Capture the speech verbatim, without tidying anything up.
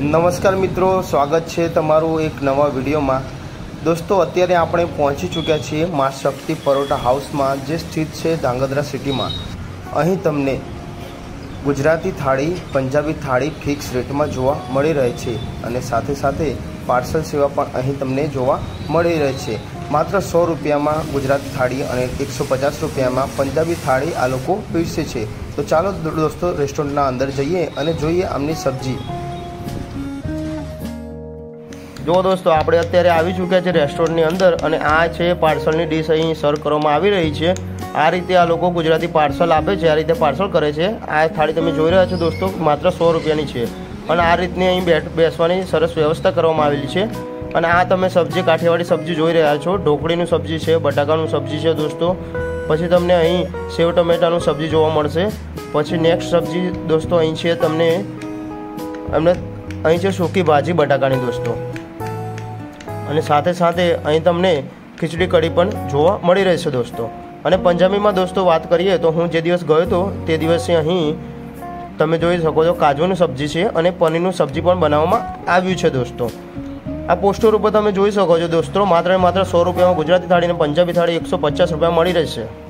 નમસ્કાર મિત્રો, સ્વાગત છે તમારું એક નવા વિડીયોમાં। દોસ્તો, અત્યારે આપણે પહોંચી ચૂક્યા છીએ મા શક્તિ પરોઠા હાઉસમાં, જે સ્થિત છે ધાંગધ્રા સિટીમાં। અહીં તમને ગુજરાતી થાળી, પંજાબી થાળી ફિક્સ રેટમાં જોવા મળી રહે છે અને સાથે સાથે પાર્સલ સેવા પણ અહીં તમને જોવા મળી રહે છે। માત્ર સો રૂપિયામાં ગુજરાતી થાળી અને એકસો પચાસ રૂપિયામાં પંજાબી થાળી આ લોકો પીરસે છે। તો ચાલો દોસ્તો રેસ્ટોરન્ટના અંદર જઈએ અને જોઈએ આમની સબ્જી। જો દોસ્તો, આપણે અત્યારે આવી ચૂક્યા છે રેસ્ટોરન્ટની અંદર અને આ છે પાર્સલની ડીશ અહીં સર્વ કરવામાં આવી રહી છે। આ રીતે આ લોકો ગુજરાતી પાર્સલ આપે છે, આ રીતે પાર્સલ કરે છે। આ થાળી તમે જોઈ રહ્યા છો દોસ્તો, માત્ર સો રૂપિયાની છે અને આ રીતની અહીં બેઠ બેસવાની સરસ વ્યવસ્થા કરવામાં આવેલી છે। અને આ તમે સબ્જી, કાઠિયાવાડી સબ્જી જોઈ રહ્યા છો। ઢોકળીનું સબ્જી છે, બટાકાનું સબ્જી છે દોસ્તો। પછી તમને અહીં સેવ ટમેટાનું સબ્જી જોવા મળશે। પછી નેક્સ્ટ સબ્જી દોસ્તો અહીં છે, તમને એમને અહીં છે સૂકી ભાજી બટાકાની દોસ્તો। અને સાથે સાથે અહીં તમને ખીચડી કઢી પણ જોવા મળી રહેશે દોસ્તો। અને પંજાબીમાં દોસ્તો વાત કરીએ તો હું જે દિવસ ગયો હતો તે દિવસે અહીં તમે જોઈ શકો છો કાજુની સબ્જી છે અને પનીરનું સબ્જી પણ બનાવવામાં આવ્યું છે દોસ્તો। આ પોસ્ટર ઉપર તમે જોઈ શકો છો દોસ્તો, માત્ર ને માત્ર સો રૂપિયામાં ગુજરાતી થાળી અને પંજાબી થાળી એકસો પચાસ રૂપિયામાં મળી રહેશે।